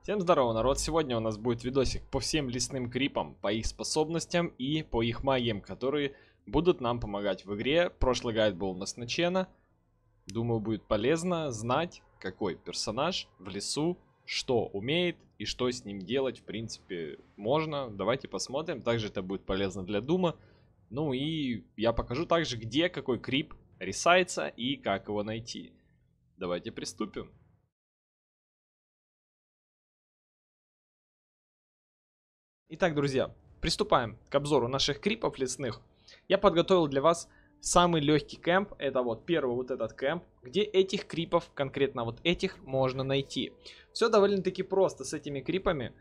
Всем здорово, народ! Сегодня у нас будет видосик по всем лесным крипам, по их способностям и по их магиям, которые будут нам помогать в игре. Прошлый гайд был у нас на Чена. Думаю, будет полезно знать, какой персонаж в лесу, что умеет и что с ним делать, в принципе, можно. Давайте посмотрим. Также это будет полезно для Дума. Ну и я покажу также, где какой крип рисается и как его найти. Давайте приступим. Итак, друзья, приступаем к обзору наших крипов лесных. Я подготовил для вас самый легкий кэмп. Это вот первый вот этот кэмп, где этих крипов, конкретно вот этих, можно найти. Все довольно-таки просто с этими крипами.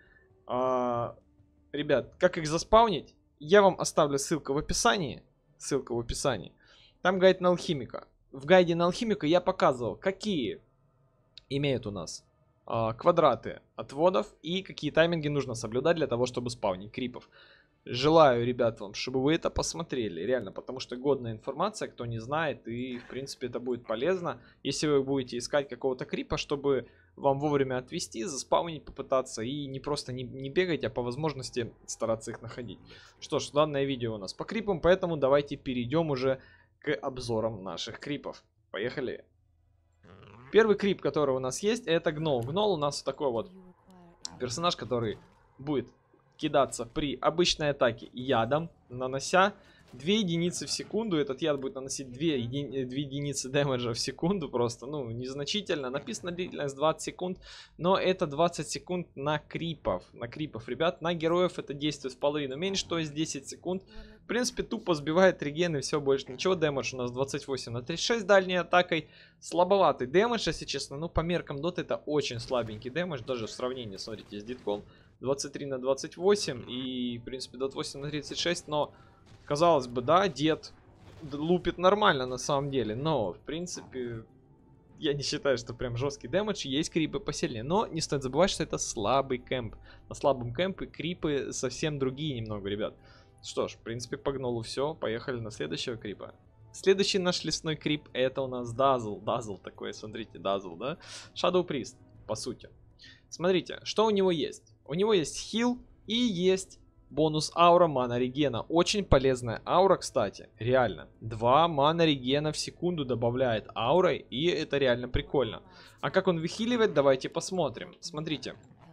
Ребят, как их заспаунить? Я вам оставлю ссылку в описании. Ссылка в описании. Там гайд на алхимика. В гайде на алхимика я показывал, какие имеют у нас квадраты отводов и какие тайминги нужно соблюдать для того, чтобы спаунить крипов. Желаю, ребят, вам, чтобы вы это посмотрели, реально, потому что годная информация, кто не знает, и, в принципе, это будет полезно, если вы будете искать какого-то крипа, чтобы вам вовремя отвести, заспаунить, попытаться, и не просто не бегать, а по возможности стараться их находить. Что ж, данное видео у нас по крипам, поэтому давайте перейдем уже к обзорам наших крипов. Поехали! Первый крип, который у нас есть, это Гнол. Гнол у нас такой вот персонаж, который будет кидаться при обычной атаке ядом, нанося 2 единицы в секунду. Этот яд будет наносить 2 единицы дэмэджа в секунду, просто, ну, незначительно. Написано длительность 20 секунд, но это 20 секунд на крипов. На крипов, ребят. На героев это действует в половину меньше, то есть 10 секунд. В принципе, тупо сбивает реген и все, больше ничего. Дэмэдж у нас 28 на 36 дальней атакой. Слабоватый дэмэдж, если честно. Ну, по меркам доты это очень слабенький дэмэдж, даже в сравнении, смотрите, с дитком. 23 на 28 и, в принципе, дот 8 на 36, но... Казалось бы, да, дед лупит нормально на самом деле, но, в принципе, я не считаю, что прям жесткий дэмэдж, есть крипы посильнее. Но не стоит забывать, что это слабый кэмп. На слабом кэмпе крипы совсем другие немного, ребят. Что ж, в принципе, по Гнолу все, поехали на следующего крипа. Следующий наш лесной крип, это у нас Дазл. Дазл такой, смотрите, Дазл, да? Shadow Priest, по сути. Смотрите, что у него есть. У него есть хил и есть... бонус аура мана регена. Очень полезная аура, кстати. Реально. 2 мана регена в секунду добавляет аурой. И это реально прикольно. А как он выхиливает, давайте посмотрим. Смотрите.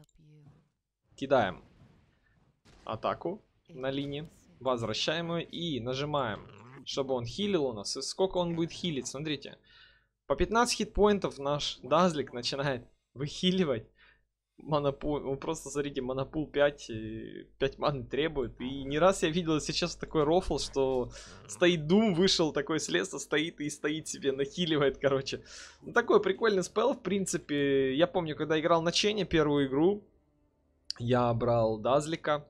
Кидаем атаку на линии. Возвращаем ее и нажимаем, чтобы он хилил у нас. И сколько он будет хилить, смотрите. По 15 хитпоинтов наш Дазлик начинает выхиливать. Монопул, ну просто смотрите, монопул 5 маны требует. И не раз я видел сейчас такой рофл, что стоит Дум, вышел такой с леса, стоит и стоит себе, нахиливает, короче. Ну, такой прикольный спел, в принципе. Я помню, когда играл на Чене первую игру, я брал Дазлика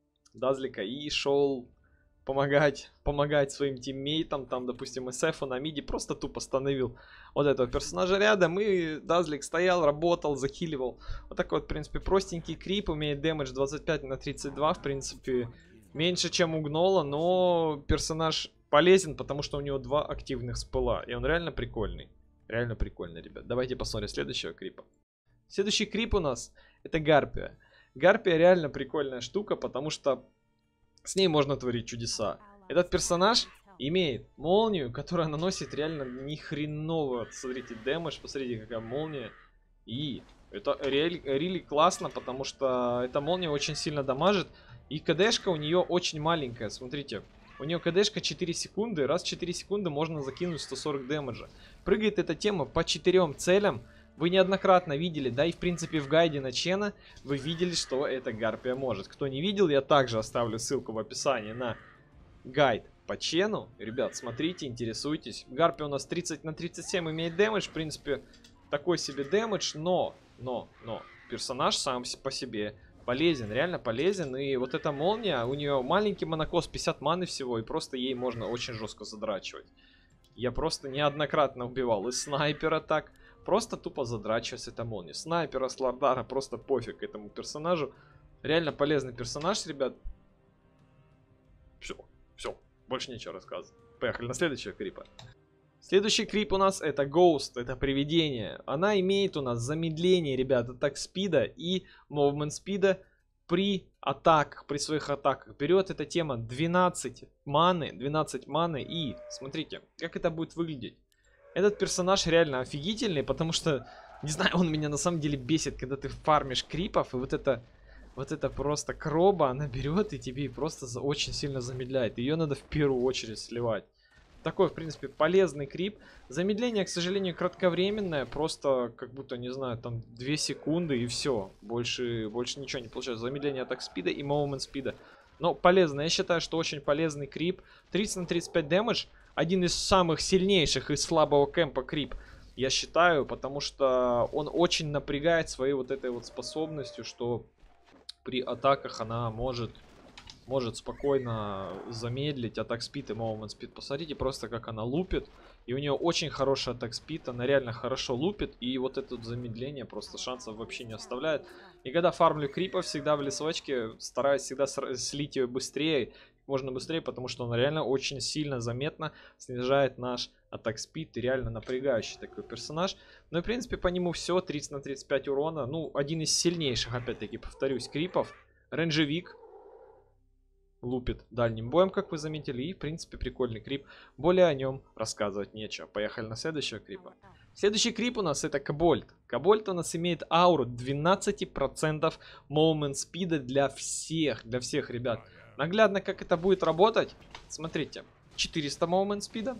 и шел помогать своим тиммейтам, там, допустим, SF на миде, просто тупо остановил вот этого персонажа рядом, и Дазлик стоял, работал, захиливал. Вот такой вот, в принципе, простенький крип, имеет дэмэдж 25 на 32, в принципе, меньше, чем у Гнола, но персонаж полезен, потому что у него 2 активных спыла, и он реально прикольный. Реально прикольный, ребят. Давайте посмотрим следующего крипа. Следующий крип у нас это Гарпия. Гарпия реально прикольная штука, потому что с ней можно творить чудеса. Этот персонаж имеет молнию, которая наносит реально ни хреново. Смотрите, дэмэдж, посмотрите, какая молния. И это реально классно, потому что эта молния очень сильно дамажит. И КДшка у нее очень маленькая, смотрите. У нее КДшка 4 секунды, раз в 4 секунды можно закинуть 140 дэмэджа. Прыгает эта тема по 4 целям. Вы неоднократно видели, да, и в принципе в гайде на Чена вы видели, что эта Гарпия может. Кто не видел, я также оставлю ссылку в описании на гайд по Чену. Ребят, смотрите, интересуйтесь. Гарпия у нас 30 на 37 имеет дэмэдж, в принципе, такой себе дэмэдж, но персонаж сам по себе полезен, реально полезен. И вот эта молния, у нее маленький монокос, 50 маны всего, и просто ей можно очень жестко задрачивать. Я просто неоднократно убивал и снайпера так. Просто тупо задрачивать эта молния. Снайпера, Слардара, просто пофиг этому персонажу. Реально полезный персонаж, ребят. Все, больше нечего рассказывать. Поехали на следующего крипа. Следующий крип у нас это Ghost, это привидение. Она имеет у нас замедление, ребята, атак спида и movement спида при атаках, при своих атаках. Берет эта тема 12 маны и смотрите, как это будет выглядеть. Этот персонаж реально офигительный, потому что, не знаю, он меня на самом деле бесит, когда ты фармишь крипов, и вот это просто кроба, она берет и тебе просто очень сильно замедляет. Ее надо в первую очередь сливать. Такой, в принципе, полезный крип. Замедление, к сожалению, кратковременное. Просто, как будто, не знаю, там 2 секунды и все. Больше ничего не получается. Замедление атак спида и момент спида. Но полезно. Я считаю, что очень полезный крип. 30 на 35 дэмэдж. Один из самых сильнейших из слабого кэмпа крип. Я считаю, потому что он очень напрягает своей вот этой вот способностью, что при атаках она может спокойно замедлить атак спид и момент спид. Посмотрите просто, как она лупит. И у нее очень хороший атак спид. Она реально хорошо лупит. И вот это замедление просто шансов вообще не оставляет. И когда фармлю крипов, всегда в лесочке стараюсь всегда слить ее быстрее. Можно быстрее, потому что он реально очень сильно заметно снижает наш атак спид. И реально напрягающий такой персонаж. Ну и в принципе по нему все. 30 на 35 урона. Ну, один из сильнейших, опять-таки, повторюсь, крипов. Рейнджевик. Лупит дальним боем, как вы заметили. И, в принципе, прикольный крип. Более о нем рассказывать нечего. Поехали на следующего крипа. Следующий крип у нас это Кобальт. Кобальт у нас имеет ауру 12% момент спида для всех, ребят. Наглядно, как это будет работать. Смотрите. 400 момент спида.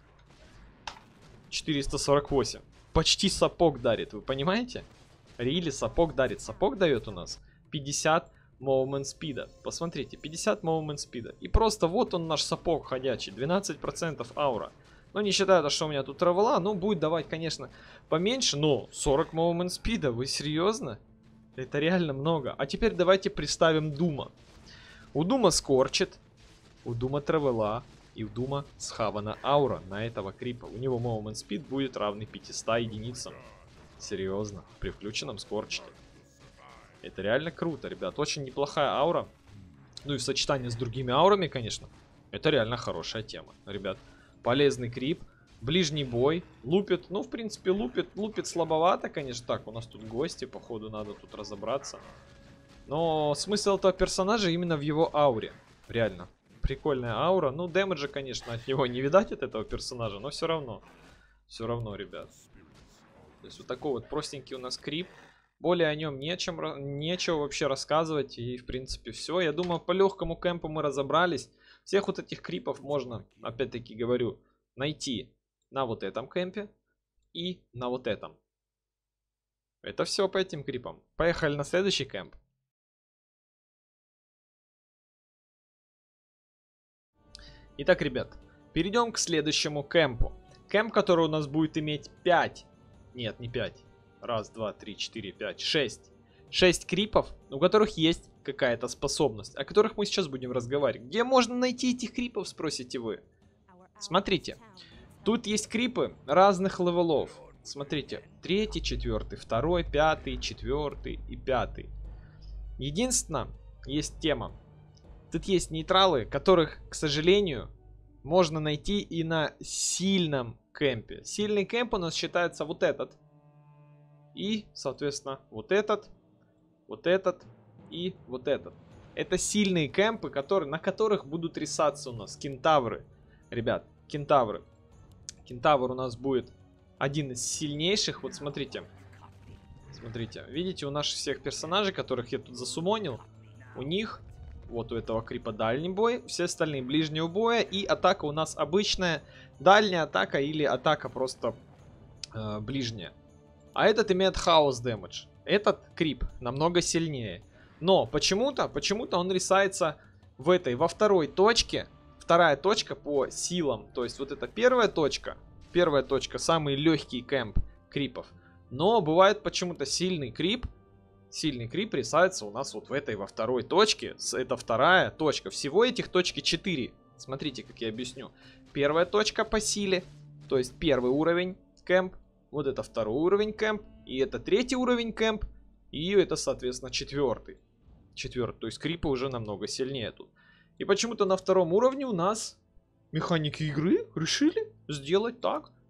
448. Почти сапог дарит, вы понимаете? Рили сапог дарит. Сапог дает у нас 50 момент спида. Посмотрите, 50 момент спида. И просто вот он наш сапог ходячий. 12% аура. Ну, не считая, что у меня тут травела. Ну, будет давать, конечно, поменьше. Но 40 момент спида. Вы серьезно? Это реально много. А теперь давайте представим Дума. У Дума скорчит. У Дума травела. И у Дума схавана аура на этого крипа. У него момент спид будет равный 500 единицам. Серьезно. При включенном скорчите. Это реально круто, ребят. Очень неплохая аура. Ну и в сочетании с другими аурами, конечно. Это реально хорошая тема, ребят. Полезный крип. Ближний бой. Лупит. Ну, в принципе, лупит слабовато, конечно. Так, у нас тут гости. Походу, надо тут разобраться. Но смысл этого персонажа именно в его ауре. Реально. Прикольная аура. Ну, дэмэджа, конечно, от него не видать, от этого персонажа. Но все равно. Все равно, ребят. То есть вот такой вот простенький у нас крип. Более о нем нечего вообще рассказывать. И, в принципе, все. Я думаю, по легкому кемпу мы разобрались. Всех вот этих крипов можно, опять-таки говорю, найти на вот этом кемпе и на вот этом. Это все по этим крипам. Поехали на следующий кемп. Итак, ребят, перейдем к следующему кемпу. Кемп, который у нас будет иметь 5. Нет, не 5. Раз, два, три, четыре, пять, 6. 6 крипов, у которых есть какая-то способность, о которых мы сейчас будем разговаривать. Где можно найти этих крипов, спросите вы? Смотрите, тут есть крипы разных левелов. Смотрите, 3, 4, 2, 5, 4 и 5. Единственное, есть тема. Тут есть нейтралы, которых, к сожалению, можно найти и на сильном кемпе. Сильный кемп у нас считается вот этот. И, соответственно, вот этот и вот этот. Это сильные кемпы, на которых будут рисаться у нас кентавры. Ребят, кентавры. Кентавр у нас будет один из сильнейших. Вот смотрите. Смотрите. Видите, у наших всех персонажей, которых я тут засумонил, у них, вот у этого крипа дальний бой, все остальные ближнего боя. И атака у нас обычная дальняя атака или атака просто ближняя. А этот имеет хаос дэмэдж. Этот крип намного сильнее. Но почему-то он рисается во второй точке. Вторая точка по силам. То есть вот это первая точка. Первая точка, самый легкий кемп крипов. Но бывает почему-то сильный крип. Сильный крип рисается у нас вот во второй точке. Это вторая точка. Всего этих точки 4. Смотрите, как я объясню. Первая точка по силе. То есть первый уровень кемп. Вот это второй уровень кемп. И это третий уровень кемп. И это, соответственно, четвертый. То есть крипы уже намного сильнее тут. И почему-то на втором уровне у нас механики игры решили сделать так,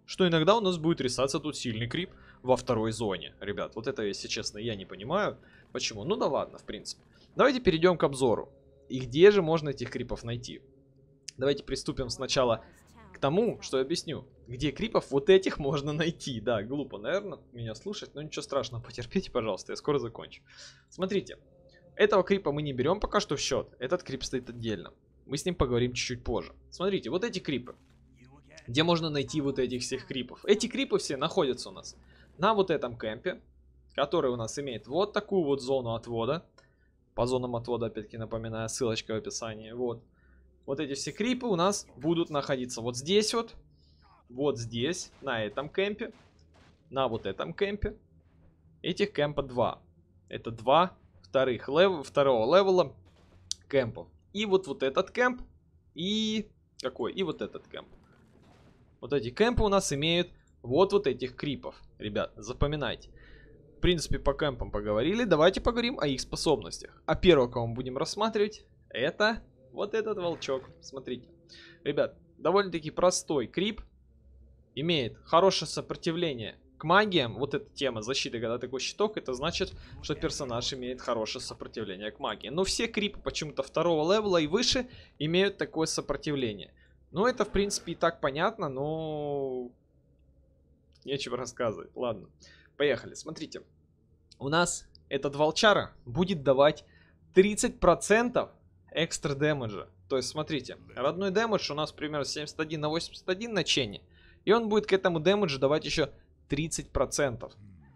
что иногда у нас будет рисоваться тут сильный крип во второй зоне. Ребят, вот это, если честно, я не понимаю, почему. Ну да ладно, в принципе. Давайте перейдем к обзору. И где же можно этих крипов найти? Давайте приступим сначала к тому, что я объясню. Где крипов вот этих можно найти. Да, глупо, наверное, меня слушать, но ничего страшного, потерпите, пожалуйста, я скоро закончу. Смотрите, этого крипа мы не берем пока что в счет. Этот крип стоит отдельно. Мы с ним поговорим чуть-чуть позже. Смотрите, вот эти крипы. Где можно найти вот этих всех крипов? Эти крипы все находятся у нас на вот этом кемпе, который у нас имеет вот такую вот зону отвода. По зонам отвода, опять-таки, напоминаю, ссылочка в описании. Вот. Вот эти все крипы у нас будут находиться вот здесь вот здесь, на этом кемпе, на вот этом кемпе. Этих кемпа 2. Это 2 второго левела кемпов. И вот этот кемп, и какой? И вот этот кемп. Вот эти кемпы у нас имеют вот этих крипов. Ребят, запоминайте. В принципе, по кемпам поговорили. Давайте поговорим о их способностях. А первого, кого мы будем рассматривать, это вот этот волчок. Смотрите. Ребят, довольно-таки простой крип. Имеет хорошее сопротивление к магиям. Вот эта тема защиты, когда такой щиток, это значит, что персонаж имеет хорошее сопротивление к магии. Но все крипы почему-то второго левела и выше имеют такое сопротивление. Ну, это, в принципе, и так понятно, но нечего рассказывать. Ладно, поехали. Смотрите, у нас этот волчара будет давать 30% экстра дэмэджа. То есть, смотрите, родной дэмэдж у нас примерно 71 на 81 на чене. И он будет к этому дэмэджу давать еще 30%. 30%.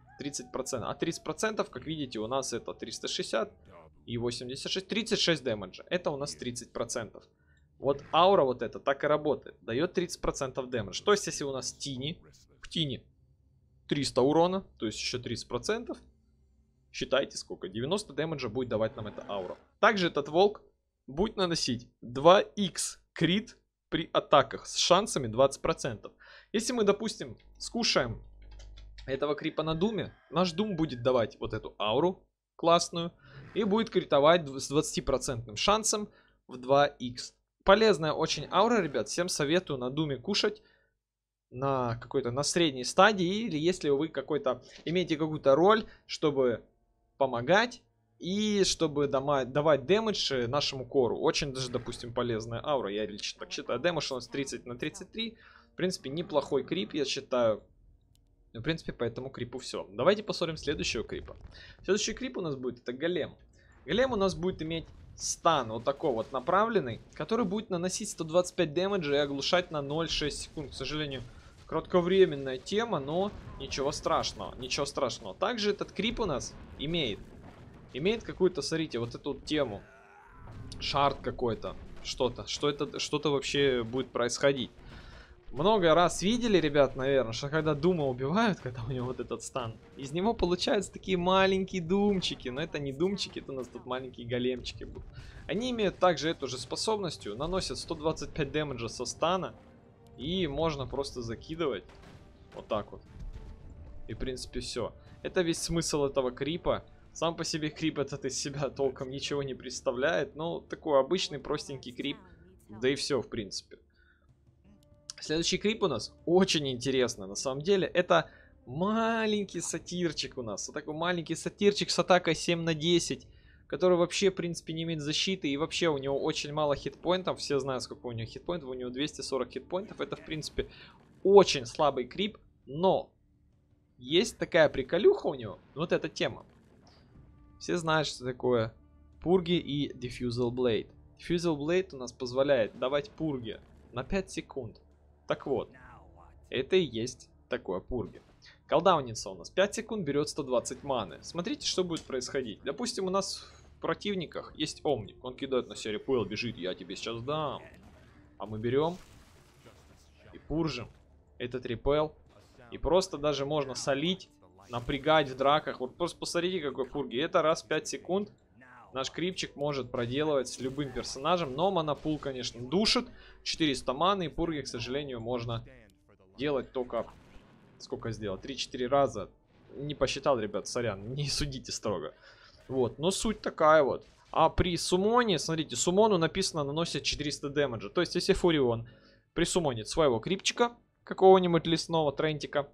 А 30%, как видите, у нас это 360 и 86. 36 дэмэджа. Это у нас 30%. Вот аура вот эта так и работает. Дает 30% дэмэдж. То есть, если у нас Тини, в Тини 300 урона, то есть еще 30%, считайте сколько. 90 дэмэджа будет давать нам эта аура. Также этот волк будет наносить 2х крит при атаках с шансами 20%. Если мы, допустим, скушаем этого крипа на думе, наш дум будет давать вот эту ауру классную и будет критовать с 20% шансом в 2х. Полезная очень аура, ребят. Всем советую на думе кушать на какой-то на средней стадии, или если вы имеете какую-то роль, чтобы помогать и чтобы давать дэмэдж нашему кору. Очень даже, допустим, полезная аура, я лично так считаю. Дэмэдж у нас 30 на 33. В принципе, неплохой крип, я считаю. В принципе, по этому крипу все. Давайте посмотрим следующего крипа. Следующий крип у нас будет, это голем. Голем у нас будет иметь стан вот такой вот направленный, который будет наносить 125 дэмэджа и оглушать на 0,6 секунд. К сожалению, кратковременная тема, но ничего страшного. Ничего страшного. Также этот крип у нас имеет какую-то, смотрите, вот эту тему. Шард какой-то. Что-то вообще будет происходить. Много раз видели, ребят, наверное, что когда дума убивают, когда у него вот этот стан, из него получаются такие маленькие думчики. Но это не думчики, это у нас тут маленькие големчики будут. Они имеют также эту же способностью, наносят 125 дэмэджа со стана. И можно просто закидывать вот так вот. И, в принципе, все. Это весь смысл этого крипа. Сам по себе крип этот из себя толком ничего не представляет. Но такой обычный простенький крип. Да и все, в принципе. Следующий крип у нас очень интересно. На самом деле, это маленький сатирчик у нас. Вот такой маленький сатирчик с атакой 7 на 10. Который вообще, в принципе, не имеет защиты. И вообще у него очень мало хитпоинтов. Все знают, сколько у него хитпоинтов. У него 240 хитпоинтов. Это, в принципе, очень слабый крип. Но есть такая приколюха у него. Вот эта тема. Все знают, что такое пурги и Diffusal Blade. Diffusal Blade у нас позволяет давать пурги на 5 секунд. Так вот, это и есть такое пурги. Колдауница у нас 5 секунд берет 120 маны. Смотрите, что будет происходить. Допустим, у нас в противниках есть Омник. Он кидает на себя репуэл, бежит, я тебе сейчас дам. А мы берем и пуржим этот репуэл. И просто даже можно солить, напрягать в драках. Вот просто посмотрите, какой пурги. Это раз в 5 секунд наш крипчик может проделывать с любым персонажем. Но монопул, конечно, душит. 400 маны. И пурги, к сожалению, можно делать только... Сколько сделал? 3-4 раза. Не посчитал, ребят, сорян. Не судите строго. Вот. Но суть такая вот. А при сумоне, смотрите, сумону написано наносит 400 дэмэджа. То есть, если Фурион присумонит своего крипчика, какого-нибудь лесного трентика,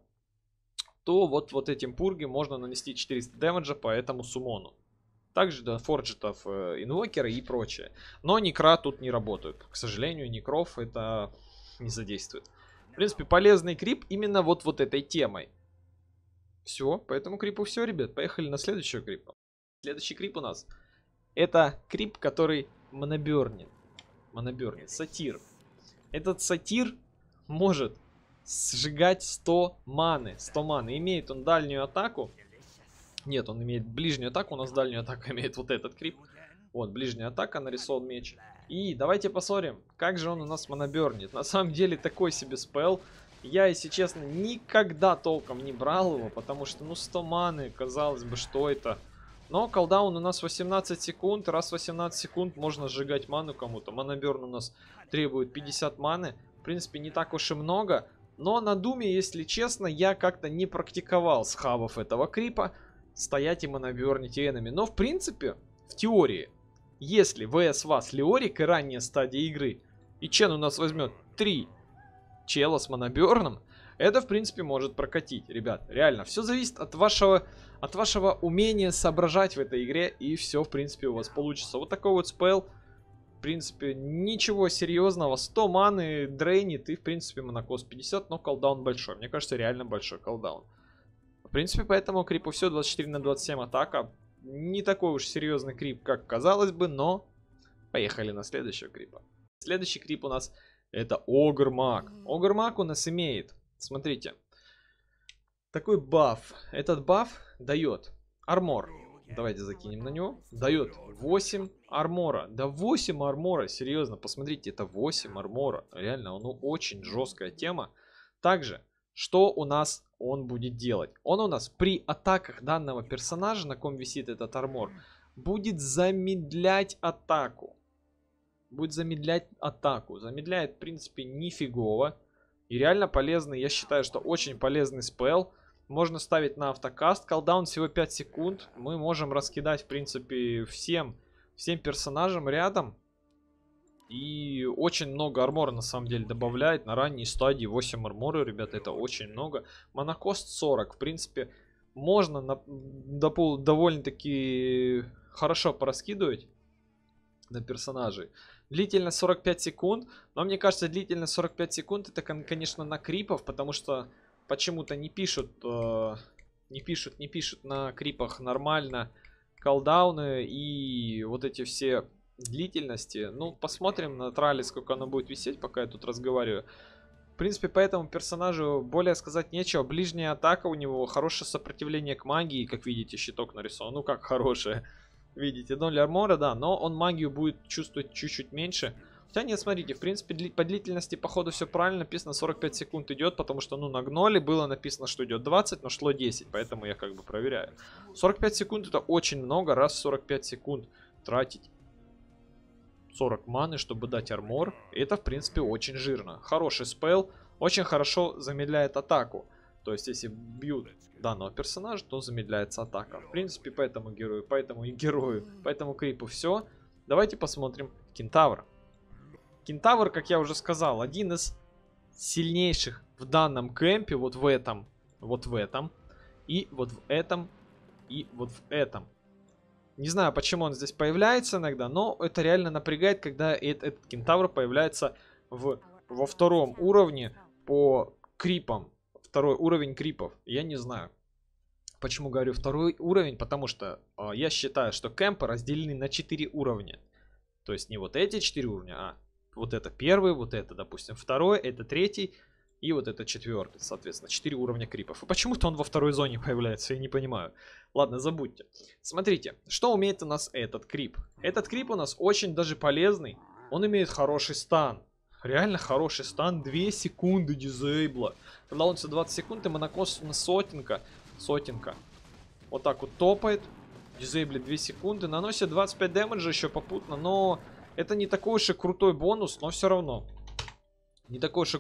то вот этим пурги можно нанести 400 дэмэджа по этому суммону. Также до форджетов, инвокеры и прочее. Но некра тут не работают. К сожалению, некров это не задействует. В принципе, полезный крип именно вот этой темой. Все, по этому крипу все, ребят. Поехали на следующую крипу. Следующий крип у нас. Это крип, который монобернит. Монобернит. Сатир. Этот сатир может сжигать 100 маны. 100 маны. Имеет он дальнюю атаку. Нет, он имеет ближнюю атаку. У нас дальнюю атаку имеет вот этот крип. Вот, ближняя атака, нарисован меч. И давайте посмотрим, как же он у нас монобернит. На самом деле, такой себе спел. Я, если честно, никогда толком не брал его, потому что, ну, 100 маны, казалось бы, что это. Но колдаун у нас 18 секунд. Раз 18 секунд можно сжигать ману кому-то. Моноберн у нас требует 50 маны. В принципе, не так уж и много. Но на думе, если честно, я как-то не практиковал с хабов этого крипа стоять и монобернить энеми. Но, в принципе, в теории, если ВС вас Леорик и ранняя стадия игры, и Чен у нас возьмет 3 чела с моноберном, это, в принципе, может прокатить. Ребят, реально, все зависит от вашего умения соображать в этой игре, и все, в принципе, у вас получится. Вот такой вот спел. В принципе, ничего серьезного. 100 маны дрейнит, и, в принципе, монокост 50, но колдаун большой. Мне кажется, реально большой колдаун. В принципе, поэтому крипу все, 24 на 27 атака. Не такой уж серьезный крип, как казалось бы, но поехали на следующего крипа. Следующий крип у нас это Огр-маг. Огр-маг у нас имеет, смотрите, такой баф. Этот баф дает армор. Давайте закинем на него. Дает 8 армора. Да 8 армора, серьезно, посмотрите, это 8 армора. Реально, ну очень жесткая тема. Также, что у нас он будет делать? Он у нас при атаках данного персонажа, на ком висит этот армор, будет замедлять атаку. Будет замедлять атаку. Замедляет, в принципе, нифигово. И реально полезный, я считаю, что очень полезный спел. Можно ставить на автокаст. Колдаун всего 5 секунд. Мы можем раскидать, в принципе, всем персонажам рядом. И очень много армора, на самом деле, добавляет. На ранней стадии 8 армора, ребята, это очень много. Монокост 40. В принципе, можно довольно-таки хорошо пораскидывать на персонажей. Длительность 45 секунд. Но мне кажется, длительность 45 секунд это, конечно, на крипов, потому что почему-то не пишут на крипах нормально колдауны и вот эти все длительности. Ну, посмотрим на трале, сколько оно будет висеть, пока я тут разговариваю. В принципе, по этому персонажу более сказать нечего. Ближняя атака у него, хорошее сопротивление к магии, как видите, щиток нарисован. Ну, как хорошее. Видите, 0 армора, да, но он магию будет чувствовать чуть-чуть меньше. Хотя нет, смотрите, в принципе, по длительности, походу, все правильно. Написано 45 секунд идет, потому что, ну, на гноле было написано, что идет 20, но шло 10, поэтому я как бы проверяю. 45 секунд это очень много, раз в 45 секунд тратить 40 маны, чтобы дать армор. Это, в принципе, очень жирно. Хороший спел, очень хорошо замедляет атаку. То есть, если бьют данного персонажа, то замедляется атака. В принципе, по этому герою, по этому крипу все. Давайте посмотрим Кентавр. Кентавр, как я уже сказал, один из сильнейших в данном кемпе. Вот в этом, и вот в этом, и вот в этом. Не знаю, почему он здесь появляется иногда, но это реально напрягает, когда этот кентавр появляется во втором уровне по крипам. Второй уровень крипов. Я не знаю, почему говорю второй уровень, потому что я считаю, что кемпы разделены на 4 уровня. То есть не вот эти 4 уровня, а вот это первый, вот это, допустим, второй, это третий и вот это четвертый, соответственно, 4 уровня крипов. И почему-то он во второй зоне появляется, я не понимаю. Ладно, забудьте. Смотрите, что умеет у нас этот крип. Этот крип у нас очень даже полезный. Он имеет хороший стан. Реально хороший стан, 2 секунды дизейбла. Когда он 20 секунд, и монокост на сотенка. Вот так вот топает. Дизейблит 2 секунды. Наносит 25 дэмэджа еще попутно. Но это не такой уж и крутой бонус, но все равно. В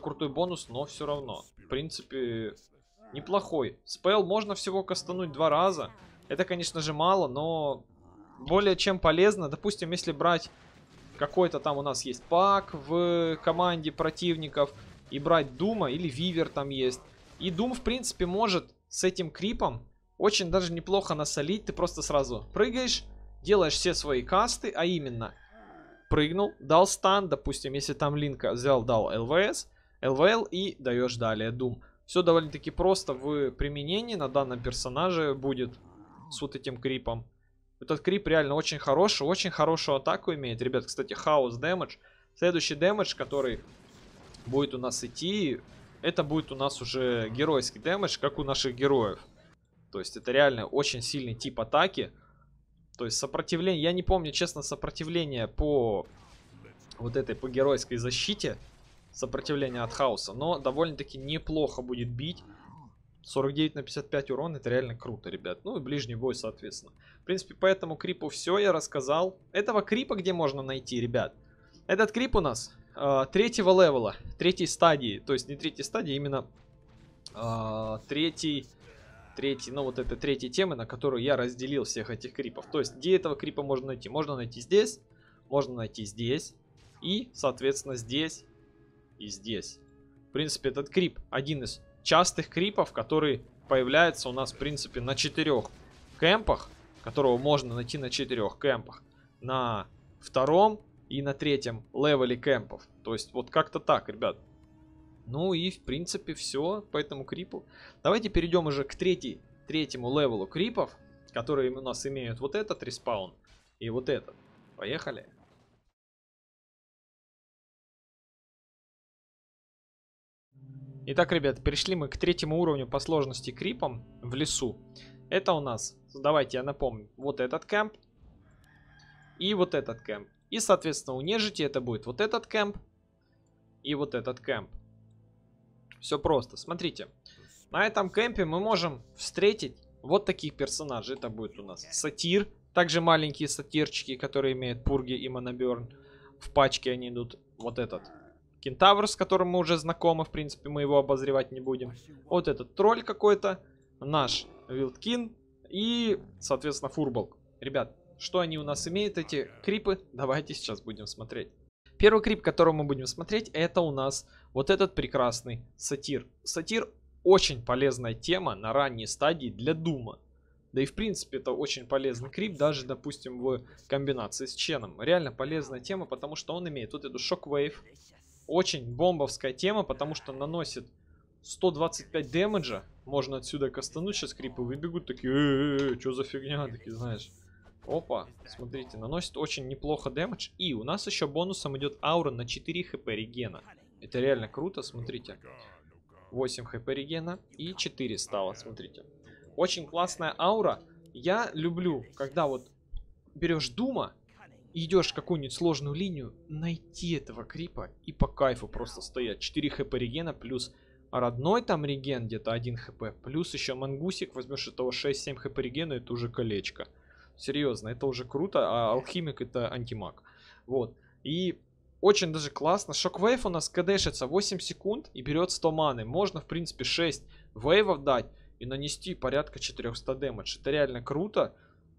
принципе, неплохой. Спел можно всего кастануть 2 раза. Это, конечно же, мало, но более чем полезно. Допустим, если брать какой-то там у нас есть пак в команде противников, и брать Дума, или Вивер там есть. И Дум, в принципе, может с этим крипом очень даже неплохо насолить. Ты просто сразу прыгаешь, делаешь все свои касты, а именно прыгнул, дал стан, допустим, если там Линка взял, дал ЛВС, ЛВЛ и даешь далее Дум. Все довольно-таки просто в применении на данном персонаже будет с вот этим крипом. Этот крип реально очень хороший, очень хорошую атаку имеет. Ребят, кстати, хаос дэмэдж. Следующий дэмэдж, который будет у нас идти, это будет у нас уже геройский дэмэдж, как у наших героев. То есть это реально очень сильный тип атаки. То есть сопротивление, я не помню, честно, сопротивление по вот этой, по геройской защите. Сопротивление от хаоса, но довольно-таки неплохо будет бить. 49 на 55 урон, это реально круто, ребят. Ну и ближний бой, соответственно. В принципе, по этому крипу все я рассказал. Этого крипа где можно найти, ребят? Этот крип у нас третьего левела, третьей стадии. То есть не третьей стадии, именно третий, ну вот это третьей темы, на которую я разделил всех этих крипов. То есть где этого крипа можно найти? Можно найти здесь, можно найти здесь и, соответственно, здесь и здесь. В принципе, этот крип один из частых крипов, который появляется у нас, в принципе, на 4 кемпах, которого можно найти на 4 кемпах, на 2 и на 3 левеле кемпов. То есть вот как-то так, ребят. Ну и в принципе все по этому крипу. Давайте перейдем уже к третьему левелу крипов, которые у нас имеют вот этот респаун и вот этот. Поехали. Итак, ребят, перешли мы к третьему уровню по сложности крипам в лесу. Это у нас, давайте я напомню, вот этот кемп и вот этот кемп. И, соответственно, у нежити это будет вот этот кемп и вот этот кемп. Все просто. Смотрите, на этом кемпе мы можем встретить вот таких персонажей. Это будет у нас сатир, также маленькие сатирчики, которые имеют пурги и моноберн. В пачке они идут. Вот этот кентавр, с которым мы уже знакомы, в принципе, мы его обозревать не будем. Вот этот тролль какой-то, наш Вилдкин и, соответственно, Фурбол. Ребят, что они у нас имеют, эти крипы? Давайте сейчас будем смотреть. Первый крип, который мы будем смотреть, это у нас вот этот прекрасный сатир. Сатир очень полезная тема на ранней стадии для Дума. Да и в принципе это очень полезный крип, даже, допустим, в комбинации с Ченом. Реально полезная тема, потому что он имеет вот эту шоквейв. Очень бомбовская тема, потому что наносит 125 дэмэджа. Можно отсюда кастануть, сейчас крипы выбегут, такие, что за фигня, такие, знаешь. Опа, смотрите, наносит очень неплохо дэмэдж. И у нас еще бонусом идет аура на 4 хп регена. Это реально круто, смотрите. 8 хп регена и 4 стало, смотрите. Очень классная аура. Я люблю, когда вот берешь Дума, идешь в какую-нибудь сложную линию, найти этого крипа и по кайфу просто стоять. 4 хп регена плюс родной там реген где-то 1 хп, плюс еще мангусик, возьмешь этого 6-7 хп регена, это уже колечко. Серьезно, это уже круто, а алхимик это антимаг. Вот, и очень даже классно. Шоквейв у нас кдэшится 8 секунд и берет 100 маны. Можно, в принципе, 6 вейвов дать и нанести порядка 400 дэмэдж. Это реально круто.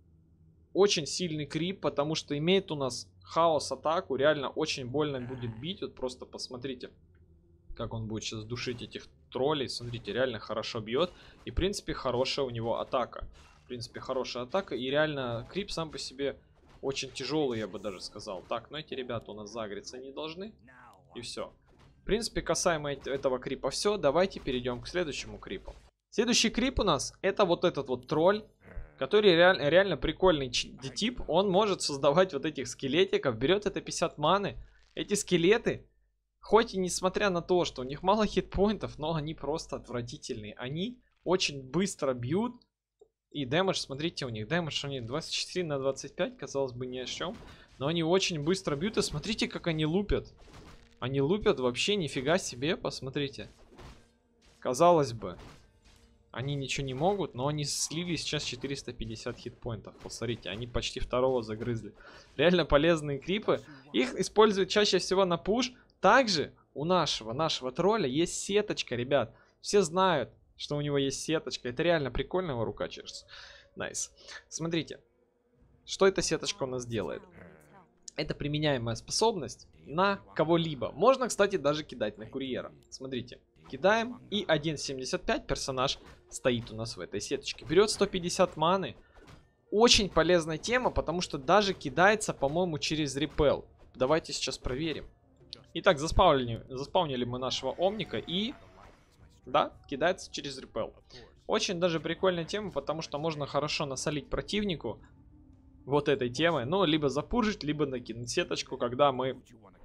Очень сильный крип, потому что имеет у нас хаос атаку. Реально очень больно будет бить. Вот просто посмотрите, как он будет сейчас душить этих троллей. Смотрите, реально хорошо бьет. И, в принципе, хорошая у него атака. В принципе, хорошая атака. И реально крип сам по себе очень тяжелый, я бы даже сказал. Так, но эти ребята у нас загреться не должны. И все. В принципе, касаемо этого крипа все. Давайте перейдем к следующему крипу. Следующий крип у нас это вот этот вот тролль. Который реально прикольный тип. Он может создавать вот этих скелетиков. Берет это 50 маны. Эти скелеты, хоть и несмотря на то, что у них мало хитпоинтов, но они просто отвратительные. Они очень быстро бьют. И дэмэдж, смотрите, у них 24 на 25, казалось бы, ни о чем. Но они очень быстро бьют. И смотрите, как они лупят. Они лупят вообще нифига себе, посмотрите. Казалось бы, они ничего не могут, но они слили сейчас 450 хитпоинтов. Посмотрите, они почти второго загрызли. Реально полезные крипы. Их используют чаще всего на пуш. Также у нашего тролля есть сеточка, ребят. Все знают, что у него есть сеточка. Это реально прикольно, его рука чешется. Найс. Смотрите, что эта сеточка у нас делает. Это применяемая способность на кого-либо. Можно, кстати, даже кидать на курьера. Смотрите, кидаем, и 1.75 персонаж стоит у нас в этой сеточке. Берет 150 маны. Очень полезная тема, потому что даже по-моему, через репел. Давайте сейчас проверим. Итак, заспаунили мы нашего Омника, и... Да, кидается через репел. Очень даже прикольная тема, потому что можно хорошо насолить противнику вот этой темой. Ну, либо запуржить, либо накинуть сеточку, когда мы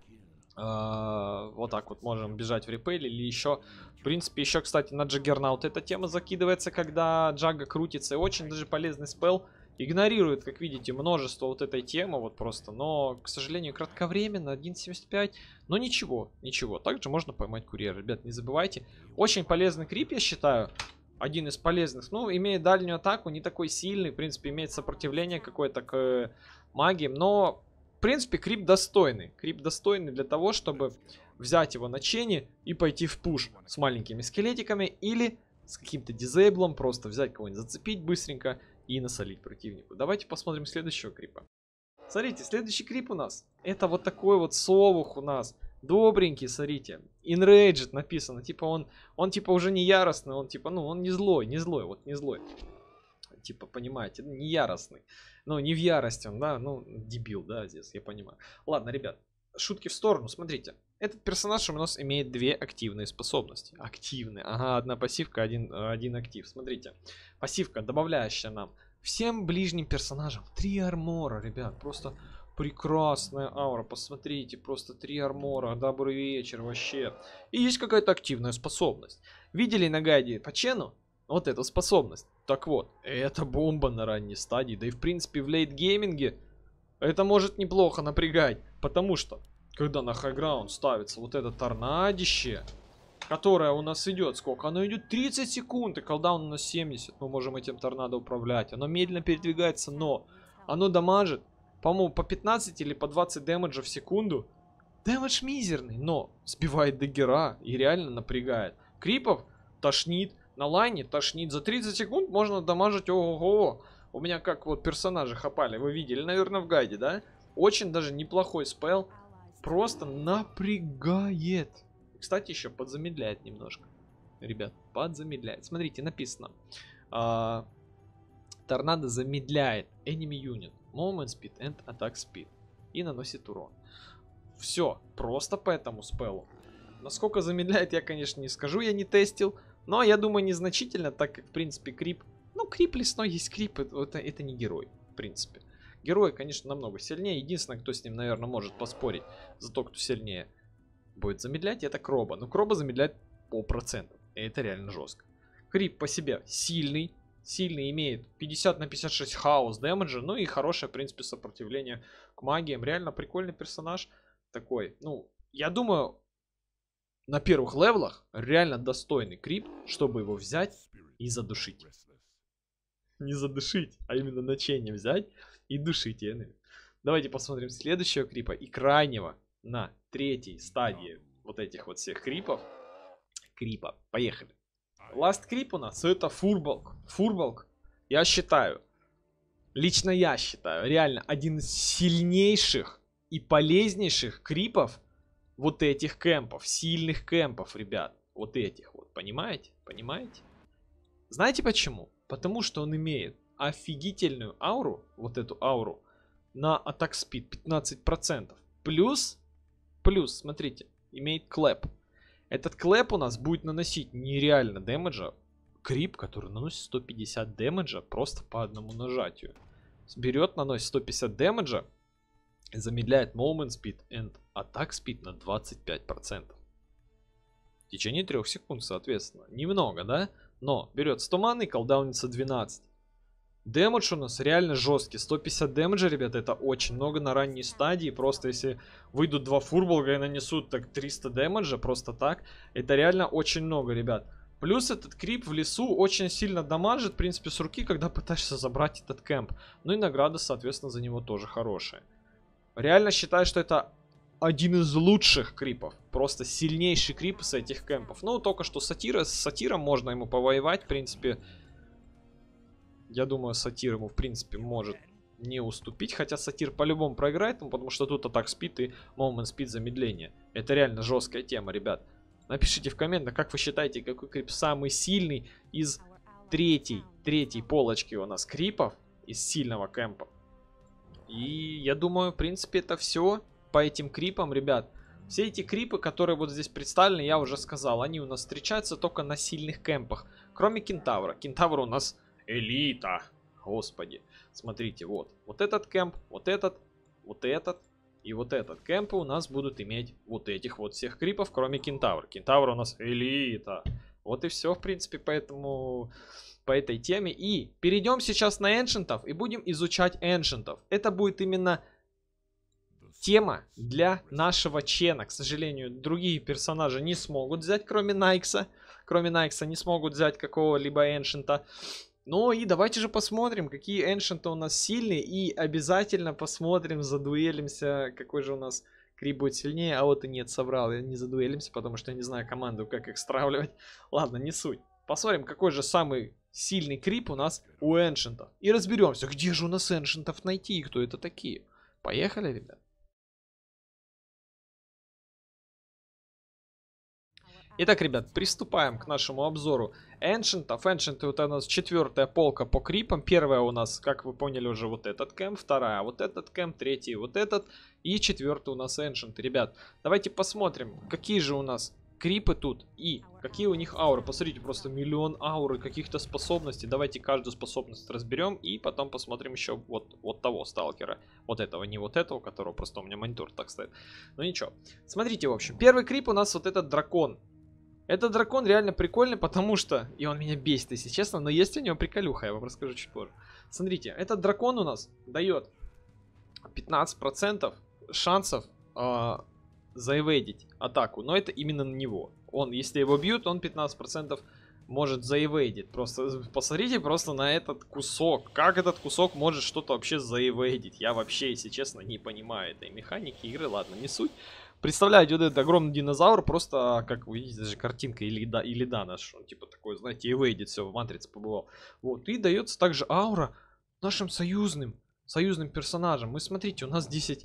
вот так вот можем бежать в репеле. Или еще, в принципе, еще, кстати, на Джаггернаут эта тема закидывается, когда Джага крутится. И очень даже полезный спел. Игнорирует, как видите, множество вот этой темы, вот просто. Но, к сожалению, кратковременно, 1.75. Но ничего, ничего. Также можно поймать курьера. Ребят, не забывайте. Очень полезный крип, я считаю. Один из полезных. Ну, имеет дальнюю атаку, не такой сильный. В принципе, имеет сопротивление какое-то к магиям. Но, в принципе, крип достойный. Крип достойный для того, чтобы взять его на чене и пойти в пуш с маленькими скелетиками. Или с каким-то дизейблом. Просто взять кого-нибудь, зацепить быстренько и насолить противнику. Давайте посмотрим следующего крипа. Смотрите, следующий крип у нас. Это вот такой вот совух у нас. Добренький, смотрите. Enraged написано. Типа он типа уже не яростный. Он типа, ну, он не злой, вот не злой. Типа, понимаете, не яростный. Ну, не в ярости он, да, ну, дебил, да, здесь, я понимаю. Ладно, ребят, шутки в сторону, смотрите. Этот персонаж у нас имеет две активные способности. Активные, ага, одна пассивка, один актив. Смотрите, пассивка, добавляющая нам всем ближним персонажам 3 армора, ребят, просто прекрасная аура, посмотрите, просто 3 армора, добрый вечер вообще. И есть какая-то активная способность. Видели на гайде по чену? Вот эту способность. Так вот, это бомба на ранней стадии, да и в принципе в лейтгейминге это может неплохо напрягать, потому что когда на хайграунд ставится вот это торнадище, которое у нас идет, сколько? Оно идет 30 секунд, и колдаун у нас 70. Мы можем этим торнадо управлять. Оно медленно передвигается, но оно дамажит, по-моему, по 15 или по 20 дэмэджа в секунду. Дэмэдж мизерный, но сбивает даггера и реально напрягает. Крипов тошнит, на лайне тошнит. За 30 секунд можно дамажить, ого-го. У меня как вот персонажи хапали, вы видели, наверное, в гайде, да? Очень даже неплохой спел. Просто напрягает. Кстати, еще подзамедляет немножко. Ребят, подзамедляет. Смотрите, написано. Торнадо замедляет enemy unit, movement speed and attack speed. И наносит урон. Все, просто по этому спеллу. Насколько замедляет, я, конечно, не скажу, я не тестил. Но я думаю, незначительно, так как, в принципе, крип... Ну, крип лесной есть крип, это не герой, в принципе. Герой, конечно, намного сильнее. Единственное, кто с ним, наверное, может поспорить за то, кто сильнее будет замедлять, это Кроба. Но Кроба замедляет полпроцента. И это реально жестко. Крип по себе сильный. Сильный, имеет 50 на 56 хаос дэмэджа. Ну и хорошее, в принципе, сопротивление к магиям. Реально прикольный персонаж. Такой, ну, я думаю, на первых левелах реально достойный крип, чтобы его взять и задушить. Не задушить, а именно на чене взять и душить enemy. Давайте посмотрим следующего крипа и крайнего на третьей стадии вот этих вот всех крипов. Поехали. Last крип у нас это Фурболк. Фурболк, я считаю, лично я считаю, реально один из сильнейших и полезнейших крипов вот этих кемпов. Сильных кемпов, ребят. Вот этих вот, понимаете? Понимаете? Знаете почему? Потому что он имеет офигительную ауру, вот эту ауру, на attack speed 15%. Плюс, смотрите, имеет клэп. Этот клэп у нас будет наносить нереально дэмэджа. Крип, который наносит 150 дэмэджа просто по одному нажатию. Берет, наносит 150 дэмэджа, замедляет movement speed and attack speed на 25%. В течение 3 секунд, соответственно. Немного, да? Но берет 100 маны и колдаунится 12. Дэмэдж у нас реально жесткий. 150 дэмэджа, ребята, это очень много на ранней стадии. Просто если выйдут 2 фурболга и нанесут так 300 дэмэджа, просто так, это реально очень много, ребят. Плюс этот крип в лесу очень сильно дамажит, в принципе, с руки, когда пытаешься забрать этот кэмп. Ну и награда, соответственно, за него тоже хорошая. Реально считаю, что это один из лучших крипов. Просто сильнейший крип с этих кэмпов. Ну, только что сатира. С сатиром можно ему повоевать, в принципе. Я думаю, сатир ему, в принципе, может не уступить. Хотя Сатир по-любому проиграет, ну, потому что тут атак спид и момент спид замедление. Это реально жесткая тема, ребят. Напишите в комментах, как вы считаете, какой крип самый сильный из третьей полочки у нас крипов, из сильного кемпа. И я думаю, в принципе, это все по этим крипам, ребят. Все эти крипы, которые вот здесь представлены, я уже сказал, они у нас встречаются только на сильных кемпах. Кроме Кентавра. Кентавр у нас элита. Господи. Смотрите, вот. Вот этот кемп, вот этот и вот этот. Кемпы у нас будут иметь вот этих вот всех крипов, кроме Кентавра. Кентавр у нас элита. Вот и все, в принципе, поэтому... по этой теме. И перейдем сейчас на эншентов и будем изучать эншентов. Это будет именно тема для нашего чена. К сожалению, другие персонажи не смогут взять, кроме Найкса. Кроме Найкса не смогут взять какого-либо эншента. Ну и давайте же посмотрим, какие эншенты у нас сильные. И обязательно посмотрим, задуэлимся, какой же у нас крип будет сильнее. А вот и нет, соврал, я не задуэлимся, потому что я не знаю команду, как их стравливать. Ладно, не суть. Посмотрим, какой же самый сильный крип у нас у эншентов. И разберемся, где же у нас эншентов найти и кто это такие. Поехали, ребят. Итак, ребят, приступаем к нашему обзору эншентов. Эншенты вот у нас 4-я полка по крипам. Первая у нас, как вы поняли, уже вот этот кэмп. Вторая вот этот кэмп. Третий вот этот. И 4-й у нас эншенты. Ребят, давайте посмотрим, какие же у нас крипы тут и какие у них ауры. Посмотрите, просто миллион ауры каких-то способностей. Давайте каждую способность разберем и потом посмотрим еще вот того сталкера. Вот этого, не вот этого, у которого просто у меня монитор так стоит. Ну ничего. Смотрите, в общем, первый крип у нас вот этот дракон. Этот дракон реально прикольный, потому что... И он меня бесит, если честно, но есть у него приколюха, я вам расскажу чуть позже. Смотрите, этот дракон у нас дает 15% шансов заэвейдить атаку, но это именно на него. Он, если его бьют, он 15% может заэвейдить. Просто посмотрите просто на этот кусок. Как этот кусок может что-то вообще заэвейдить? Я вообще, если честно, не понимаю этой механики игры. Ладно, не суть. Представляете, вот этот огромный динозавр, просто, как вы видите, даже картинка или да наш, он типа такой, знаете, эвейдит, все, в матрице побывал. Вот, и дается также аура нашим союзным персонажам. Мы, смотрите, у нас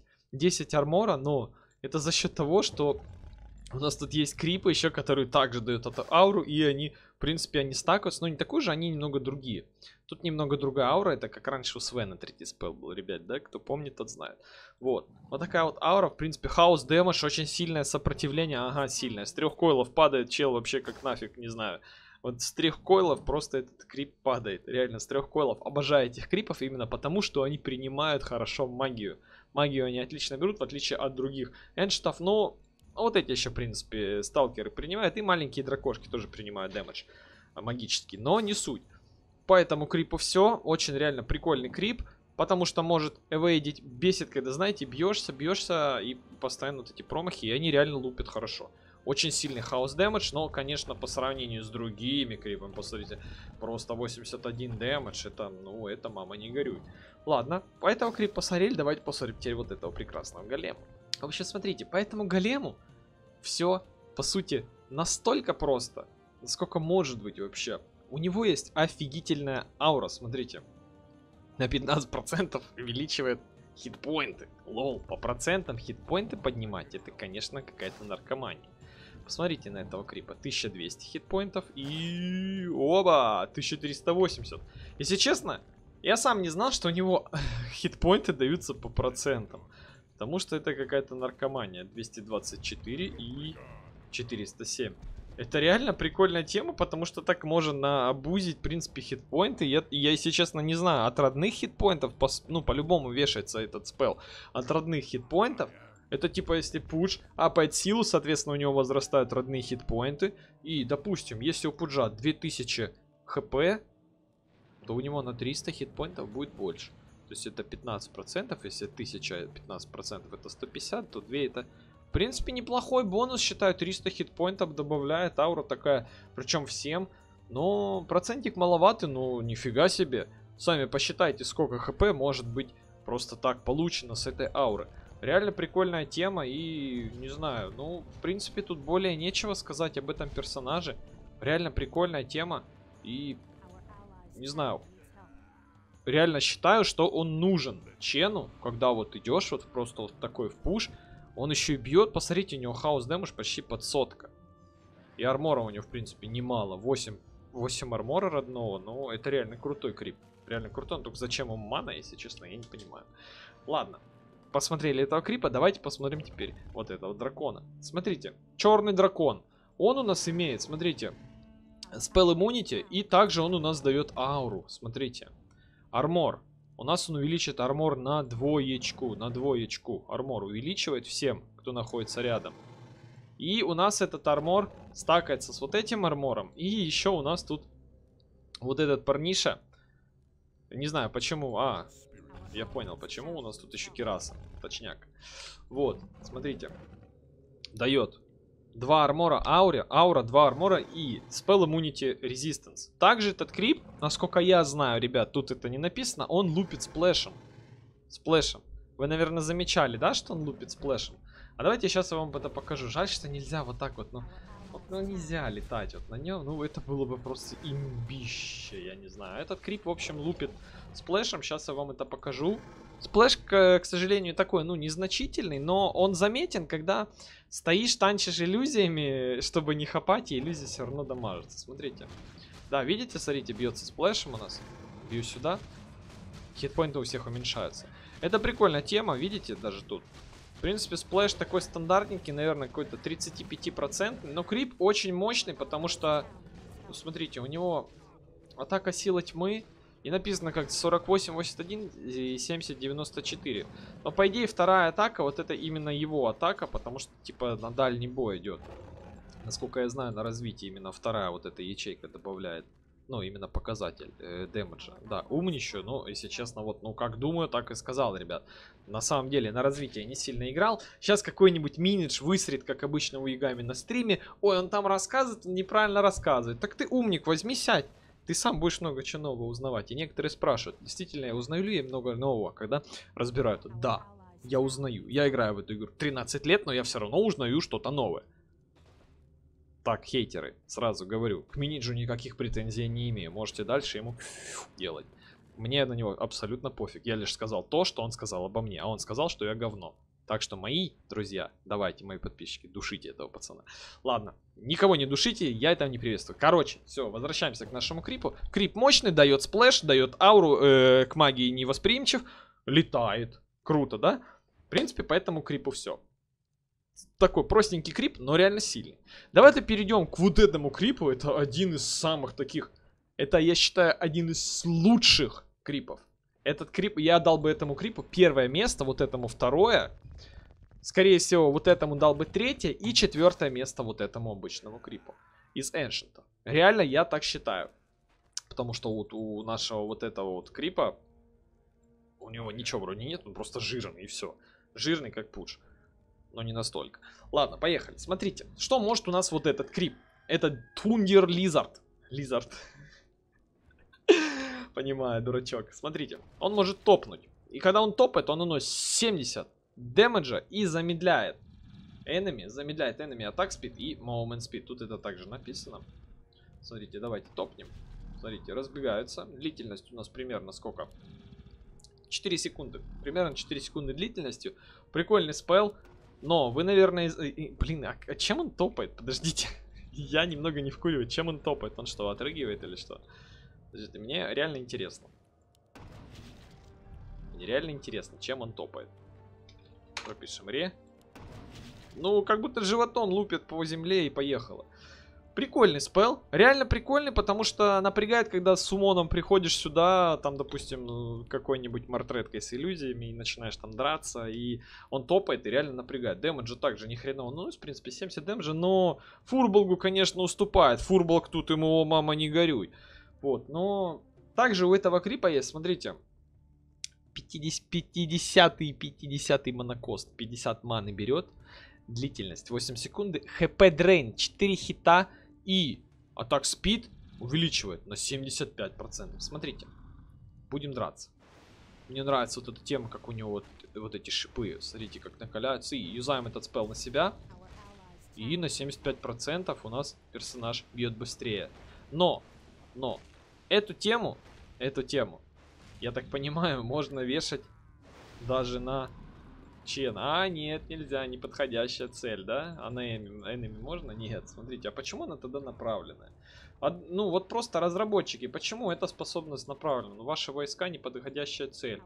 10 армора, но это за счет того, что у нас тут есть крипы еще, которые также дают эту ауру, и они, в принципе, они стакаются, но не такой же, они немного другие. Тут немного другая аура, это как раньше у Свена 3-й спел был, ребят, да, кто помнит, тот знает. Вот такая вот аура, в принципе, хаос дэмэдж, очень сильное сопротивление, ага, сильное. С 3 койлов падает чел вообще как нафиг, не знаю. Вот с 3 койлов просто этот крип падает, реально, с 3 койлов. Обожаю этих крипов именно потому, что они принимают хорошо магию. Магию они отлично берут, в отличие от других эншентов, но... Вот эти еще, в принципе, сталкеры принимают. И маленькие дракошки тоже принимают дэмэдж магический. Но не суть. По этому крипу все. Очень реально прикольный крип. Потому что может эвейдить, бесит, когда, знаете, бьешься и постоянно вот эти промахи. И они реально лупят хорошо. Очень сильный хаос дэмэдж. Но, конечно, по сравнению с другими крипами, посмотрите, просто 81 дэмэдж. Это, ну, это мама не горюй. Ладно, по этому крип посмотрели. Давайте посмотрим теперь вот этого прекрасного голема. В общем, смотрите, по этому голему все, по сути, настолько просто, насколько может быть вообще. У него есть офигительная аура, смотрите. На 15% увеличивает хитпоинты. Лол, по процентам хитпоинты поднимать, это, конечно, какая-то наркомания. Посмотрите на этого крипа. 1200 хитпоинтов и... Оба! 1380. Если честно, я сам не знал, что у него хитпоинты даются по процентам. Потому что это какая-то наркомания. 224 и 407. Это реально прикольная тема, потому что так можно обузить, в принципе, хитпоинты. Я, если честно, не знаю, от родных хитпоинтов, ну, по-любому вешается этот спел. От родных хитпоинтов, это типа, если пудж апает силу, соответственно, у него возрастают родные хитпоинты. И, допустим, если у пуджа 2000 хп, то у него на 300 хитпоинтов будет больше. То есть это 15%, если 1000 15% это 150, то 2 это, в принципе, неплохой бонус, считаю, 300 хитпоинтов добавляет, аура такая, причем всем. Но процентик маловатый, ну нифига себе. Сами посчитайте, сколько хп может быть просто так получено с этой ауры. Реально прикольная тема и, не знаю, ну, в принципе, тут более нечего сказать об этом персонаже. Реально прикольная тема и, не знаю... реально считаю, что он нужен Чену, когда вот идешь вот просто вот такой в пуш. Он еще и бьет. Посмотрите, у него хаос дэмэдж почти под 100. И армора у него, в принципе, немало. 8 армора родного. Ну, это реально крутой крип. Реально крутой. Только зачем ему мана, если честно, я не понимаю. Ладно. Посмотрели этого крипа. Давайте посмотрим теперь вот этого дракона. Смотрите. Черный дракон. Он у нас имеет, смотрите, спелл иммунити. И также он у нас дает ауру. Смотрите. Армор. У нас он увеличит армор на двоечку. На двоечку. Армор увеличивает всем, кто находится рядом. И у нас этот армор стакается с вот этим армором. И еще у нас тут вот этот парниша. Не знаю почему. Я понял почему. У нас тут еще кираса. Точняк. Вот, смотрите. Дает 2 армора аура, 2 армора и Spell Immunity Resistance. Также этот крип, насколько я знаю, ребят, тут это не написано, он лупит сплэшем. Сплэшем. Вы, наверное, замечали, да, что он лупит сплэшем? А давайте сейчас я вам это покажу. Жаль, что нельзя вот так вот, ну нельзя летать вот на нем. Ну, это было бы просто имбище, я не знаю. Этот крип, в общем, лупит сплэшем. Сейчас я вам это покажу. Сплэш, к сожалению, такой, ну, незначительный, но он заметен, когда стоишь, танчишь иллюзиями, чтобы не хапать, и иллюзия все равно дамажится. Смотрите. Да, видите, смотрите, бьется сплэшем у нас. Бью сюда. Хитпоинты у всех уменьшаются. Это прикольная тема, видите, даже тут. В принципе, сплэш такой стандартненький, наверное, какой-то 35%. Но крип очень мощный, потому что, ну, смотрите, у него атака сила тьмы. И написано как 48-81 и 70-94. Но по идее вторая атака, вот это именно его атака, потому что типа на дальний бой идет. Насколько я знаю, на развитии именно вторая вот эта ячейка добавляет. Ну, именно показатель дэмэджа. Да, умничаю, но, если честно, вот, ну, как думаю, так и сказал, ребят. На самом деле, на развитие не сильно играл. Сейчас какой-нибудь минидж высрет, как обычно у Ягами на стриме. Ой, он там рассказывает, он неправильно рассказывает. Так ты умник, возьми, сядь. Ты сам будешь много чего нового узнавать. И некоторые спрашивают, действительно, я узнаю ли я много нового, когда разбирают. Да, я узнаю. Я играю в эту игру 13 лет, но я все равно узнаю что-то новое. Так, хейтеры, сразу говорю, к Миниджу никаких претензий не имею. Можете дальше ему делать. Мне на него абсолютно пофиг. Я лишь сказал то, что он сказал обо мне. А он сказал, что я говно. Так что, мои друзья, давайте, мои подписчики, душите этого пацана. Ладно, никого не душите, я это не приветствую. Короче, все, возвращаемся к нашему крипу. Крип мощный, дает сплэш, дает ауру, к магии невосприимчив, летает. Круто, да? В принципе, по этому крипу все. Такой простенький крип, но реально сильный. Давайте перейдем к вот этому крипу. Это один из самых таких... Это, я считаю, один из лучших крипов. Этот крип, я дал бы этому крипу первое место, вот этому второе. Скорее всего, вот этому дал бы третье и четвертое место вот этому обычному крипу. Из Эншента. Реально, я так считаю. Потому что вот у нашего вот этого вот крипа, у него ничего вроде нет, он просто жирный и все. Жирный как пуч. Но не настолько. Ладно, поехали. Смотрите, что может у нас вот этот крип. Это Thunder Lizard. Lizard. Понимаю, дурачок. Смотрите, он может топнуть. И когда он топает, он наносит 70 дэмэджа и замедляет enemy. Замедляет enemy attack speed и movement speed. Тут это также написано. Смотрите, давайте топнем. Смотрите, разбегаются. Длительность у нас примерно сколько? 4 секунды. Примерно 4 секунды длительностью. Прикольный спелл. Но вы, наверное... Блин, а чем он топает? Подождите. Я немного не вкуриваю. Чем он топает? Он что, отрыгивает или что? Подождите, мне реально интересно. Мне реально интересно, чем он топает. Пропишем ре. Ну, как будто животом лупит по земле и поехало. Прикольный спелл. Реально прикольный, потому что напрягает, когда с сумоном приходишь сюда, там, допустим, какой-нибудь мартреткой с иллюзиями, и начинаешь там драться, и он топает и реально напрягает. Дэмэджа также ни хреново. Ну, в принципе, 70 дэмэджа, но Фурболгу, конечно, уступает. Фурболг тут ему, мама, не горюй. Вот, но также у этого крипа есть, смотрите, 50-й монокост, 50 маны берет, длительность 8 секунды, хп дрейн 4 хита и атак спид увеличивает на 75%. Смотрите, будем драться. Мне нравится вот эта тема, как у него вот эти шипы, смотрите, как накаляются, и юзаем этот спелл на себя, и на 75% у нас персонаж бьет быстрее. Но эту тему Я так понимаю, можно вешать даже на Чен. А, нет, нельзя, неподходящая цель, да? А на enemy можно? Нет, смотрите, а почему она тогда направленная? Ну, вот просто разработчики, почему эта способность направлена? Ну, ваши войска неподходящая цель.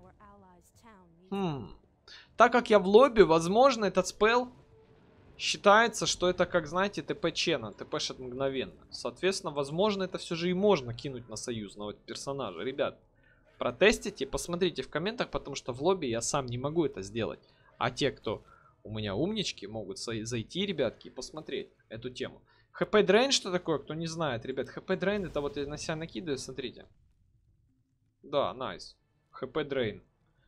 Так как я в лобби, возможно, этот спел считается, что это, как, знаете, ТП Чена, ТПшит мгновенно. Соответственно, возможно, это все же и можно кинуть на союзного персонажа. Ребят, протестите, посмотрите в комментах, потому что в лобби я сам не могу это сделать. А те, кто у меня умнички, могут зайти, ребятки, и посмотреть эту тему. ХП дрейн что такое? Кто не знает, ребят, ХП дрейн это вот я на себя накидываю, смотрите. Да, найс. ХП дрейн.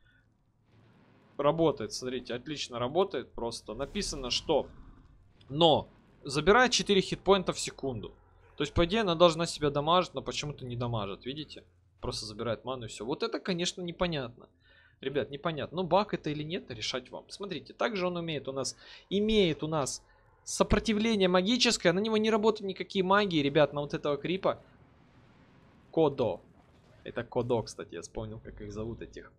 Работает, смотрите, отлично работает. Просто написано, что но забирает 4 хитпоинта в секунду. То есть, по идее, она должна себя дамажить, но почему-то не дамажит, видите? Просто забирает ману и все. Вот это, конечно, непонятно. Ребят, непонятно. Но баг это или нет, решать вам. Смотрите, также он имеет у нас сопротивление магическое. На него не работают никакие магии, ребят, на вот этого крипа. Кодо. Это Кодо, кстати, я вспомнил, как их зовут этих.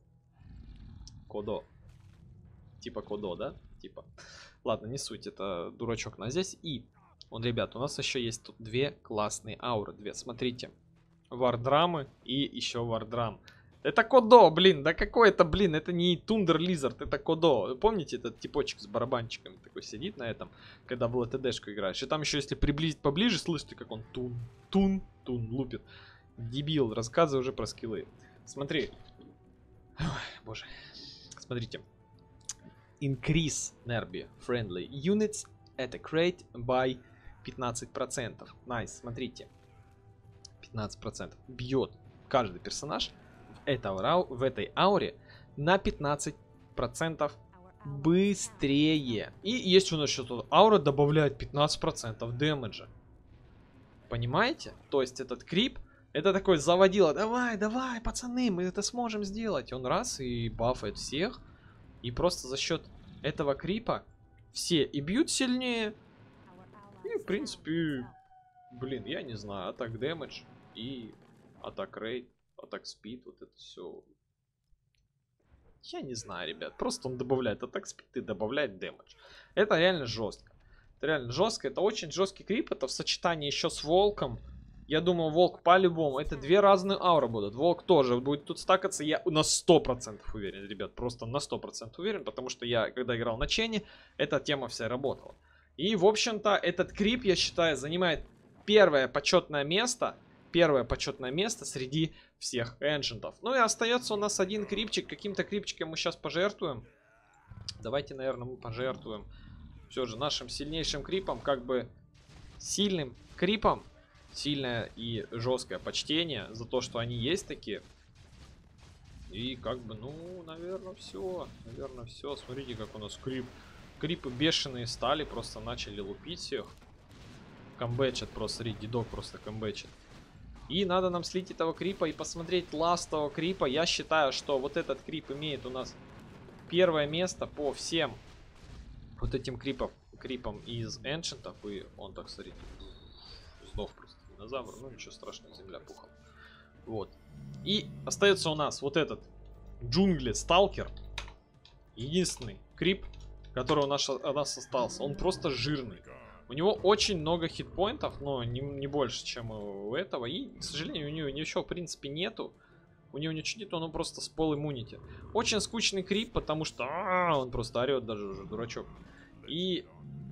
Кодо. Типа Кодо, да? Типа. Ладно, не суть, это дурачок на здесь. И, вот, ребят, у нас еще есть тут две классные ауры. Две, смотрите. Вардрамы и еще Вардрам. Это Кодо, блин, да какой это, блин, это не Тундер Лизард, это Кодо. Вы помните этот типочек с барабанчиками такой сидит на этом, когда в ЛТДшку играешь? И там еще, если приблизить поближе, слышите, как он тун лупит. Дебил, рассказывай уже про скиллы. Смотри. Ой, боже. Смотрите. Increase Nerby friendly units attack rate by 15%. Найс, смотрите. 15%. Бьет каждый персонаж в этой ауре на 15% быстрее. И есть у нас еще тут аура добавляет 15% дэмэджа. Понимаете? То есть этот крип, это такой заводила. Давай, давай, пацаны, мы это сможем сделать. И он раз и бафает всех. И просто за счет этого крипа все и бьют сильнее. И, в принципе, блин, я не знаю, атак дэмэдж и атак рейт, атак спид, вот это все. Я не знаю, ребят. Просто он добавляет атак спид и добавляет дэмэдж. Это реально жестко. Это реально жестко. Это очень жесткий крип. Это в сочетании еще с волком. Я думаю, волк по-любому. Это две разные ауры будут. Волк тоже будет тут стакаться. Я на 100% уверен, ребят. Просто на 100% уверен. Потому что я, когда играл на Чене, эта тема вся работала. И, в общем-то, этот крип, я считаю, занимает первое почетное место. Первое почетное место среди всех эншентов. Ну и остается у нас один крипчик. Каким-то крипчиком мы сейчас пожертвуем. Давайте, наверное, мы пожертвуем все же нашим сильнейшим крипом. Как бы сильным крипом. Сильное и жесткое почтение за то, что они есть такие. И как бы, ну, наверное, все. Наверное, все. Смотрите, как у нас крип. Крипы бешеные стали, просто начали лупить всех. Камбэчат просто, смотри, дедок просто камбэчат. И надо нам слить этого крипа и посмотреть ластового крипа. Я считаю, что вот этот крип имеет у нас первое место по всем вот этим крипам из эншентов. И он, так, смотрите, сдох просто. Динозавр, ну ничего страшного, земля пухом. Вот. И остается у нас вот этот джунгли сталкер. Единственный крип, который у нас остался. Он просто жирный. У него очень много хитпоинтов, но не больше, чем у этого. И, к сожалению, у него ничего в принципе нету. У него ничего нету, он просто с пол иммунити. Очень скучный крип, потому что он просто орет даже уже, дурачок. И...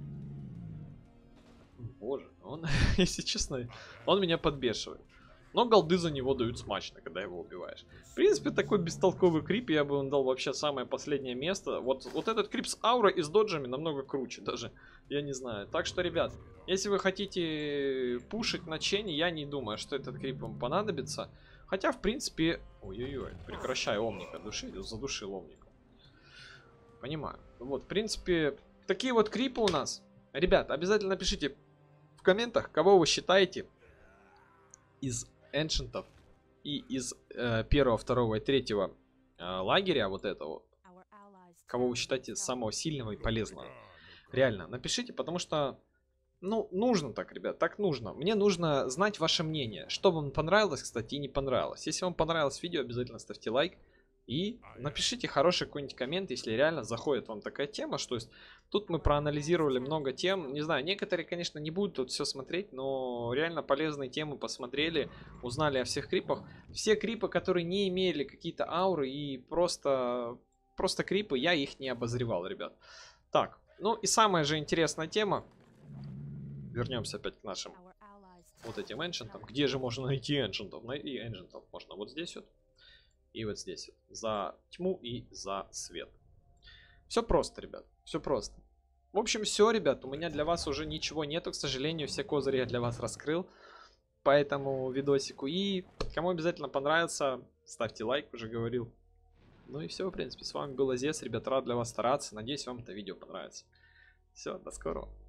Боже, он, если честно, он меня подбешивает. Но голды за него дают смачно, когда его убиваешь. В принципе, такой бестолковый крип я бы ему дал вообще самое последнее место. Вот этот крип с аурой и с доджами намного круче даже. Я не знаю. Так что, ребят, если вы хотите пушить на Чене, я не думаю, что этот крип вам понадобится. Хотя, в принципе... Ой-ой-ой, прекращай Омника. Задушил Омника. Понимаю. Вот, в принципе, такие вот крипы у нас. Ребят, обязательно напишите в комментах, кого вы считаете из эншентов и из первого, второго и третьего лагеря вот этого. Кого вы считаете самого сильного и полезного. Реально, напишите, потому что Ну, нужно так, ребят, так нужно. Мне нужно знать ваше мнение. Что вам понравилось, кстати, и не понравилось. Если вам понравилось видео, обязательно ставьте лайк. И напишите хороший какой-нибудь коммент, если реально заходит вам такая тема. Что есть, тут мы проанализировали много тем. Не знаю, некоторые, конечно, не будут тут все смотреть, но реально полезные темы посмотрели, узнали о всех крипах. Все крипы, которые не имели какие-то ауры и просто крипы, я их не обозревал, ребят. Так, ну и самая же интересная тема. Вернемся опять к нашим вот этим эншентам. Где же можно найти эншентов? Найти эншентов можно вот здесь вот. И вот здесь вот. За тьму и за свет. Все просто, ребят. Все просто. В общем, все, ребят. У меня для вас уже ничего нету, к сожалению. Все козыри я для вас раскрыл по этому видосику. И кому обязательно понравится, ставьте лайк, уже говорил. Ну и все, в принципе. С вами был Азес, ребят. Рад для вас стараться. Надеюсь, вам это видео понравится. Все, до скорого.